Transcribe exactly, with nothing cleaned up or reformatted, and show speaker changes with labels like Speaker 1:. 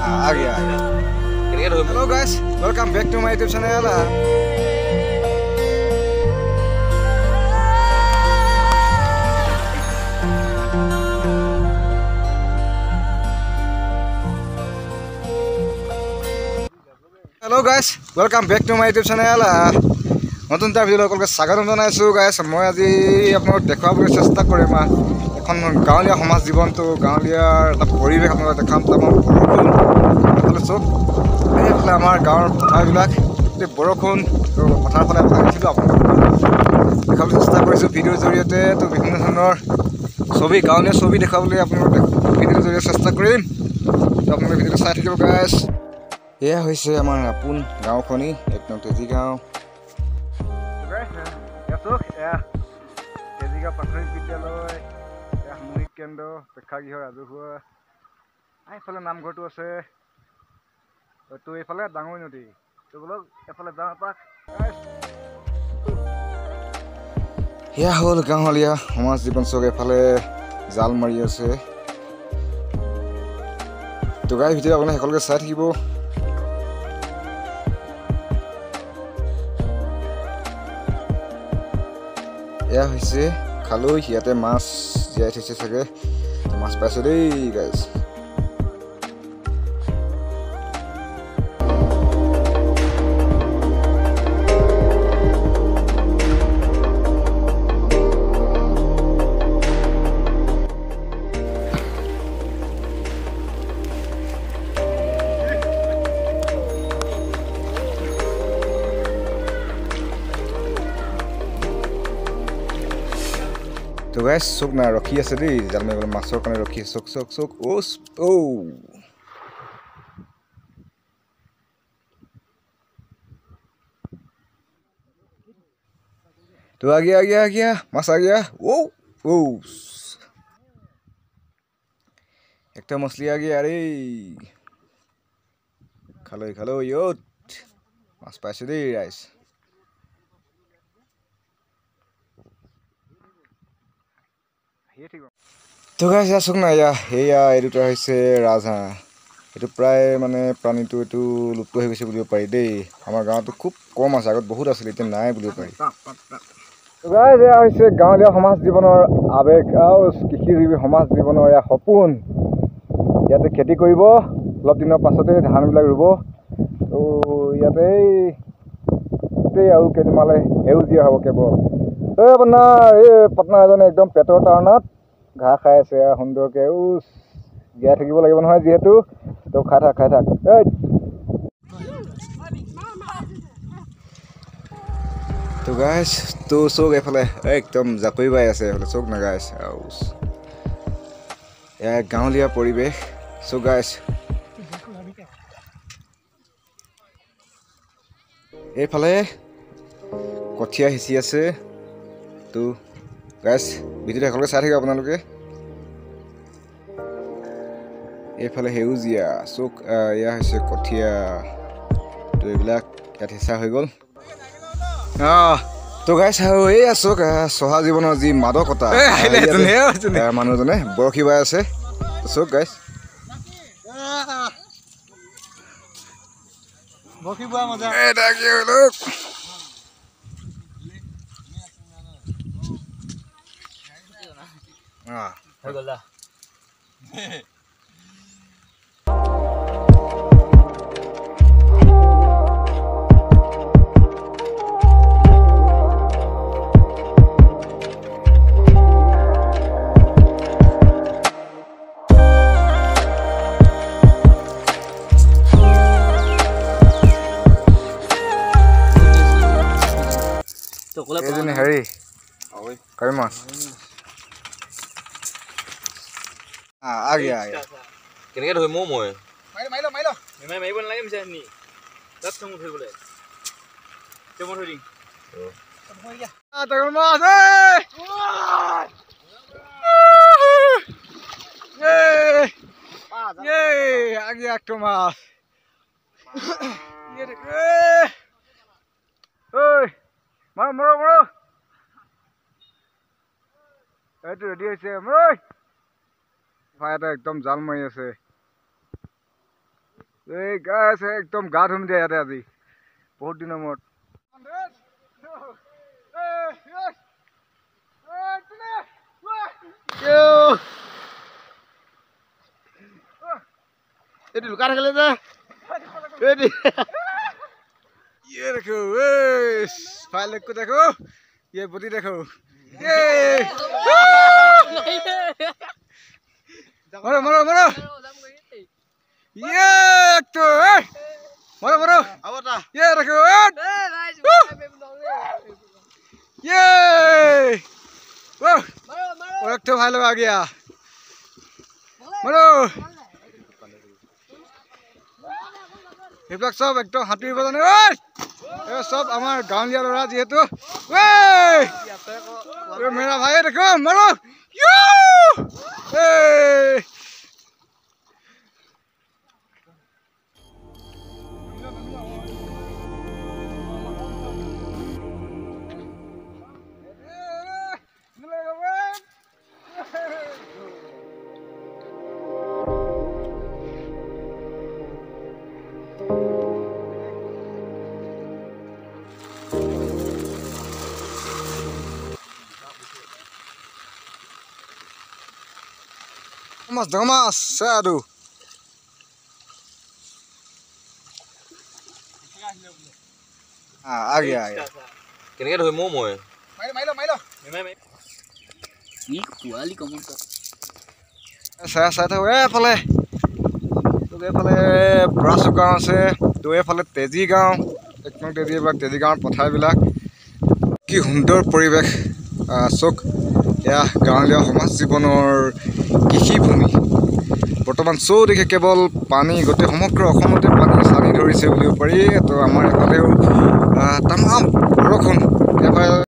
Speaker 1: आ गया hello guys welcome back to my YouTube channel hello guys welcome back to my YouTube channel नतुन ता video সকলকে স্বাগতম জনাইছো গাইস মই আজি আপোনাক দেখাবলৈ চেষ্টা কৰিম এখন গাঁৱলীয়া সমাজ জীৱনটো গাঁৱলীয়াৰ এটা পৰিৱেশ আপোনাক দেখাম তামান বৰষুণ চব এইফালে আমাৰ গাঁৱৰ পথাৰবিলাক বৰষুণ পথাৰ ফালে আহিছিলোঁ আপোনাক দেখাবলৈ চেষ্টা কৰিছোঁ ভিডিঅ'ৰ জৰিয়তে তো বিভিন্ন ধৰণৰ ছবি গাঁৱলীয়া ছবি দেখাবলৈ আপোনাক ভিডিঅ'ৰ জৰিয়তে চেষ্টা কৰিম তো আপোনালোকে ভিডিঅ'টো চাই থাকিব গাইস এয়া হৈছে আমাৰ আপোন গাঁওখনি এক নং তেজী গাঁও তেজিকা প্ৰাথমিক বিদ্যালয় সামূহিক কেন্দ্ৰ প্ৰেক্ষাগৃহ ৰাজহুৱা এইফালে নামঘৰটো আছে তো এইফালে ডাঙৰ নদী তো বলক এফালে যাওঁ এপাক এয়া হ'ল গাঁৱলীয়া সমাজ জীৱন চক এফালে জাল মাৰি আছে তো গাই ভিডিঅ' আপোনালোকে সকলোকে চাই থাকিব এয়া হৈছে খালৈ ইয়াতে মাছ জীয়াই থৈছে চাগে মাছ পাইছো দেই গাইজ তো গাইস চোক না ৰখি আছে দেই জাল মাৰিবলৈ মাছৰ কাৰণে ৰখি আছে চোক চোক চোক ওস ও তো आ गया आ गया आ गया माছ आ गया ओ ओ একটা मछली आ गया अरे খালো খালো ইয়ত মাছ পাইছে দেই গাইস তো গাইস আসুক না ইয়া এয়া এই দুটা হৈছে ৰাজহাঁহ এইটো প্ৰায় মানে প্ৰাণীটো এইটো লুপ্ত হৈ গৈছে বুলিব পাৰি দেই আমাৰ গাঁৱতো খুব কম আছে আগত বহুত আছিল এতিয়া নাই বুলিব পাৰি তো গাইস এয়া হৈছে গাঁৱলীয়া সমাজ জীৱনৰ আৱেগ আৰু কৃষিজীৱী সমাজ জীৱনৰ এয়া সপোন ইয়াতে খেতি কৰিব অলপ দিনৰ পাছতে ধানবিলাক ৰুব তো ইয়াতে গোটেই আৰু কেইদিনমানলৈ সেউজীয়া হ'ব কেৱল এই আপোনাৰ এই পাটনা এজনে একদম পেটৰ টাৰণত ঘাঁহ খাই আছে সুন্দৰকৈ উচ জীয়াই থাকিব লাগিব নহয় যিহেতু তো খাই থাক খাই থাক এই তো গাইছ তো চোক এইফালে একদম জাকৈ বাই আছে এইফালে চোক না গাইছ এয়া গাঁৱলীয়া পৰিৱেশ চো গাইছ এইফালে কঠীয়া সিঁচি আছে তো গাইছ ভিডিঅ'টো সকলোকে চাই থাকিব আপোনালোকে এইফালে সেউজীয়া চোক এয়া হৈছে কঠীয়া তো এইবিলাক ইয়াত সিঁচা হৈ গ'ল তো গাইছ আৰু এয়া চোক চহা জীৱনৰ যি মাদকতা মানুহজনে বৰশী বাই আছে চোক গাইছ বৰশী বোৱা মজা এটা কি হ'ল Ah, হৈ গ'ল তো কোলা এজনী হেৰি ওই কাই মাছ आ आ गया आ गया
Speaker 2: কেনেকে ধৰি মো মই
Speaker 1: মাইলো মাইলো মাইলো
Speaker 2: মই মাৰিব নালাগে মিছা নি তাত চমু ধৰিবলে চমু ধৰি অ হৈ গয়া আ তগৰ মাছ এ এ आ गया একটা মাছ ये देख ओय মারো মারো মারো এইটো রেডি হইছে মই ভাইটা একদম জাল মাৰি আছে
Speaker 1: এই গাছ একদম গা ধুম দিয়া ইয়াতে আজি বহুত দিনৰ মূৰত
Speaker 2: এইটো লুকা থাকিলে যে এইটো
Speaker 1: ये देखो ए फाइल को देखो ये बुद्धि देखो ये मरो मरो मरो ये तो मरो मरो ये देखो ये वो एक तो फाइल आ गया मरो এইবিলাক সব একদম হাতুৰিব জানে ঐ এই সব আমাৰ গাঁৱলীয়া ল'ৰা যিহেতু ঐ মেৰা ভাই দেখো মাৰো ইউ এই Mas damas, sadu. Ah, a gaya, a gaya.
Speaker 2: কেনেকে ধৰিম মই
Speaker 1: Mailo, mailo, mailo.
Speaker 2: ই কুৱালি কমন
Speaker 1: Saya saya tahu eh fale. Tu eh fale brasu gaon ase, tu eh fale teji gaon. Ekno teji bilak teji gaon pathar bilak. Ki hundor পৰিবেশ চক এয়া গাঁৱলীয়া সমাজ জীৱনৰ কৃষি ভূমি বৰ্তমান চৌদিশে কেৱল পানী গোটেই সমগ্ৰ অসমতে পানী চানি ধৰিছে বুলিব পাৰি তো আমাৰ এফালেও